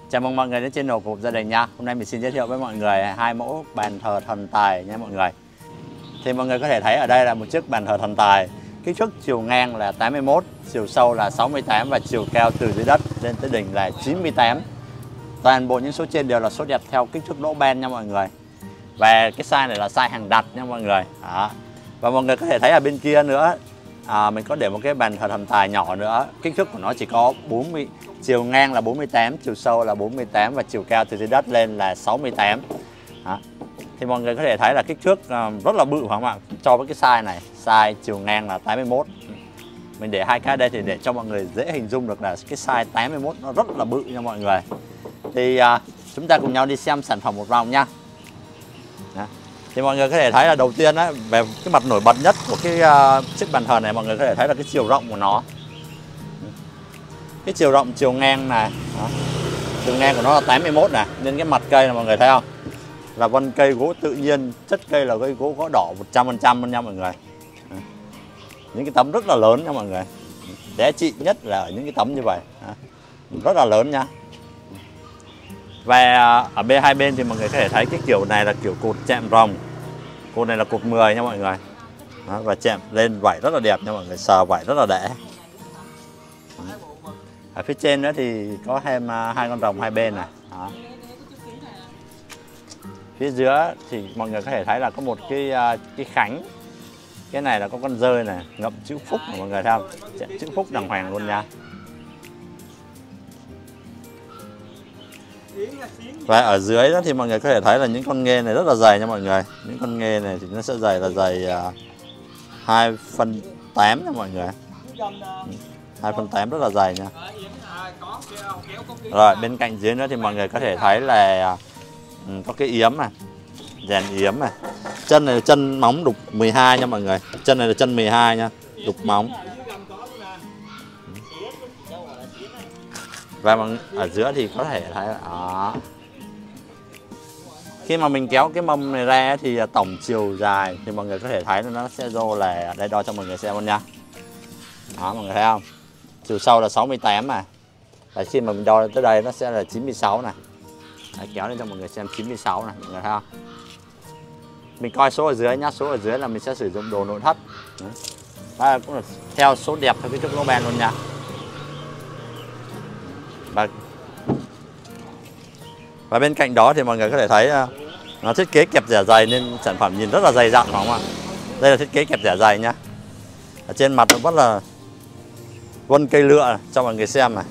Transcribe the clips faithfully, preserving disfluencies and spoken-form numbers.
Chào mừng mọi người đến channel của Gia Đình nha. Hôm nay mình xin giới thiệu với mọi người hai mẫu bàn thờ thần tài nha mọi người. Thì mọi người có thể thấy ở đây là một chiếc bàn thờ thần tài. Kích thước chiều ngang là tám mươi mốt, chiều sâu là sáu mươi tám và chiều cao từ dưới đất lên tới đỉnh là chín mươi tám. Toàn bộ những số trên đều là số đẹp theo kích thước lỗ ben nha mọi người. Và cái size này là size hàng đặt nha mọi người. Đó. Và mọi người có thể thấy ở bên kia nữa, à, mình có để một cái bàn thờ thần tài nhỏ nữa. Kích thước của nó chỉ có bốn mươi, chiều ngang là bốn mươi tám, chiều sâu là bốn mươi tám và chiều cao từ dưới đất lên là sáu mươi tám. Đó. Thì mọi người có thể thấy là kích thước rất là bự phải không ạ? Cho với cái size này, size chiều ngang là tám mươi mốt. Mình để hai cái đây thì để cho mọi người dễ hình dung được là cái size tám mươi mốt nó rất là bự nha mọi người. Thì à, chúng ta cùng nhau đi xem sản phẩm một vòng nha. Đó. Thì mọi người có thể thấy là đầu tiên á, về cái mặt nổi bật nhất của cái uh, chiếc bàn thờ này, mọi người có thể thấy là cái chiều rộng của nó. Cái chiều rộng chiều ngang này, đó. Chiều ngang của nó là tám mươi mốt này, nên cái mặt cây là mọi người thấy không? Là vân cây gỗ tự nhiên, chất cây là cây gỗ gõ đỏ một trăm phần trăm luôn nha mọi người. Đó. Những cái tấm rất là lớn nha mọi người. Giá trị nhất là ở những cái tấm như vậy. Đó. Rất là lớn nha. Và ở bên hai bên thì mọi người có thể thấy cái kiểu này là kiểu cột chạm rồng. Cột này là cột mười nha mọi người. Đó, và chạm lên vảy rất là đẹp nha mọi người, sờ vảy rất là đẽ. Ở phía trên nữa thì có thêm hai con rồng hai bên này. Đó. Phía dưới thì mọi người có thể thấy là có một cái cái khánh. Cái này là có con dơi này, ngậm chữ phúc của mọi người thấy không? Chữ phúc đàng hoàng luôn nha. Và ở dưới đó thì mọi người có thể thấy là những con nghê này rất là dày nha mọi người. Những con nghê này thì nó sẽ dày là dày hai phân tám nha mọi người. hai phân tám rất là dày nha. Rồi bên cạnh dưới nữa thì mọi người có thể thấy là có cái yếm này, dàn yếm này. Chân này là chân móng đục mười hai nha mọi người. Chân này là chân mười hai nha, đục móng. Và ở giữa thì có thể thấy là đó. Khi mà mình kéo cái mâm này ra thì tổng chiều dài thì mọi người có thể thấy là nó sẽ vô là, đây đo cho mọi người xem luôn nha. Đó mọi người thấy không? Chiều sâu là sáu mươi tám mà. Và khi mà mình đo tới đây nó sẽ là chín mươi sáu này. Đấy, kéo lên cho mọi người xem chín mươi sáu này, mọi người thấy không? Mình coi số ở dưới nhá, số ở dưới là mình sẽ sử dụng đồ nội thất. Đấy. Đó cũng là theo số đẹp theo cái trục lỗ ben luôn nha. Và, và bên cạnh đó thì mọi người có thể thấy uh, nó thiết kế kẹp dẻ dày nên sản phẩm nhìn rất là dày dặn phải không ạ? Đây là thiết kế kẹp dẻ dày nhá. Ở trên mặt nó rất là vân cây lựa này, cho mọi người xem này.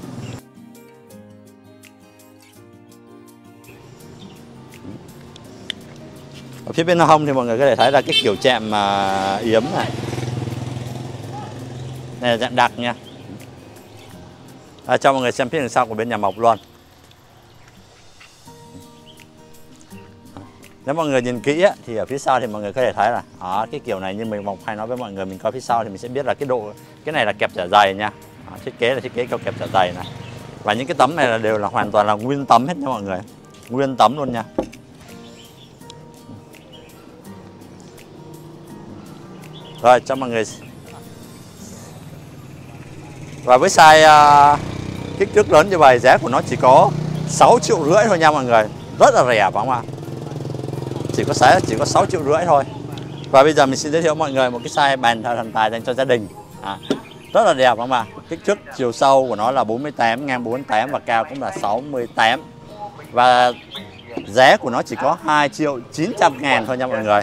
Ở phía bên hông thì mọi người có thể thấy là cái kiểu chạm uh, yếm này. Đây là chạm đặc nha. À, cho mọi người xem phía đằng sau của bên nhà mộc luôn. Nếu mọi người nhìn kỹ á, thì ở phía sau thì mọi người có thể thấy là đó, cái kiểu này như mình mộc hay nói với mọi người, mình coi phía sau thì mình sẽ biết là cái độ, cái này là kẹp dẻ dày nha. Đó, thiết kế là thiết kế theo kẹp dẻ dày này. Và những cái tấm này là đều là hoàn toàn là nguyên tấm hết nha mọi người, nguyên tấm luôn nha. Rồi cho mọi người. Và với size uh, kích thước lớn như vậy, giá của nó chỉ có sáu triệu rưỡi thôi nha mọi người. Rất là rẻ phải không ạ? Chỉ có giá chỉ có sáu triệu rưỡi thôi. Và bây giờ mình xin giới thiệu mọi người một cái size bàn thờ thần tài dành cho gia đình. À, rất là đẹp phải không ạ? Kích thước chiều sâu của nó là bốn mươi tám, ngang bốn mươi tám và cao cũng là sáu mươi tám. Và giá của nó chỉ có hai triệu chín trăm ngàn thôi nha mọi người.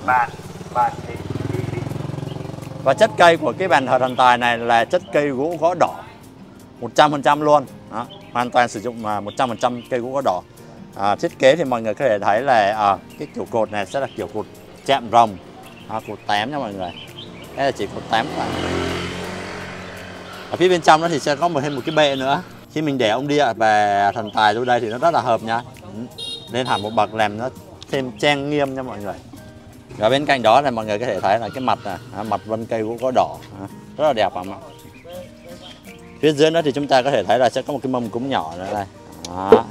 Và chất cây của cái bàn thờ thần tài này là chất cây gỗ gõ đỏ một trăm phần trăm luôn. Đó, hoàn toàn sử dụng một trăm phần trăm cây gỗ gõ đỏ. À, thiết kế thì mọi người có thể thấy là à, cái kiểu cột này sẽ là kiểu cột chạm rồng, à, cột tám nha mọi người. Đây là chỉ cột tám thôi. Ở phía bên trong đó thì sẽ có một thêm một cái bệ nữa. Khi mình để ông địa và thần tài vô đây thì nó rất là hợp nha. Lên hẳn một bậc làm nó thêm trang nghiêm nha mọi người. Và bên cạnh đó là mọi người có thể thấy là cái mặt này, mặt vân cây gỗ gõ đỏ, rất là đẹp không ạ? Phía dưới nữa thì chúng ta có thể thấy là sẽ có một cái mâm cúng nhỏ nữa đây. Đó.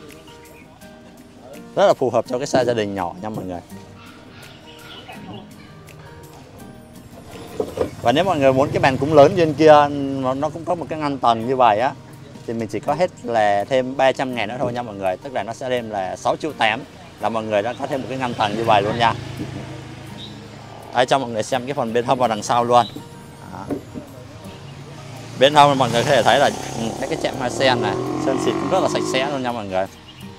Rất là phù hợp cho cái size gia đình nhỏ nha mọi người. Và nếu mọi người muốn cái bàn cúng lớn trên kia nó cũng có một cái ngăn tầng như vậy á, thì mình chỉ có hết là thêm ba trăm ngàn nữa thôi nha mọi người. Tức là nó sẽ lên là sáu triệu tám, là mọi người đã có thêm một cái ngăn tầng như vậy luôn nha. Đây, cho mọi người xem cái phần bên hông vào đằng sau luôn. Đó. Bên hông mọi người có thể thấy là cái cái chạm hoa sen này, sơn xịt cũng rất là sạch sẽ luôn nha mọi người.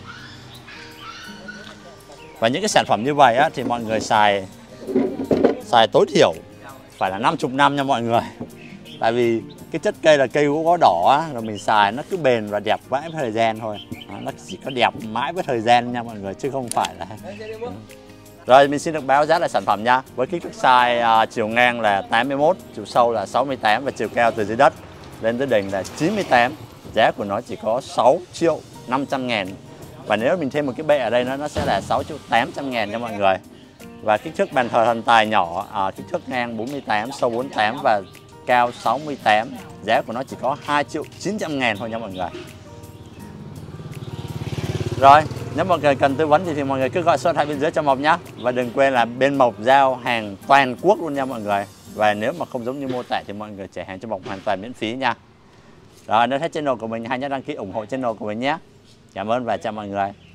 Và những cái sản phẩm như vậy á, thì mọi người xài xài tối thiểu phải là năm mươi năm nha mọi người. Tại vì cái chất cây là cây gỗ đỏ á, rồi mình xài nó cứ bền và đẹp mãi với thời gian thôi. Đó, nó chỉ có đẹp mãi với thời gian nha mọi người, chứ không phải là... Rồi mình xin được báo giá lại sản phẩm nha. Với kích thước size uh, chiều ngang là tám mươi mốt, chiều sâu là sáu mươi tám và chiều cao từ dưới đất lên tới đỉnh là chín mươi tám. Giá của nó chỉ có sáu triệu năm trăm ngàn. Và nếu mình thêm một cái bệ ở đây nó nó sẽ là sáu triệu tám trăm ngàn nha mọi người. Và kích thước bàn thờ thần tài nhỏ, à, kích thước ngang bốn mươi tám, sâu bốn mươi tám và cao sáu mươi tám. Giá của nó chỉ có hai triệu chín trăm ngàn thôi nha mọi người. Rồi, nếu mọi người cần tư vấn thì, thì mọi người cứ gọi số điện thoại bên dưới cho Mộc nhé. Và đừng quên là bên Mộc giao hàng toàn quốc luôn nha mọi người. Và nếu mà không giống như mô tả thì mọi người trả hàng cho Mộc hoàn toàn miễn phí nha. Rồi, nếu thích channel của mình hãy nhớ đăng ký ủng hộ channel của mình nhé. Cảm ơn và chào mọi người.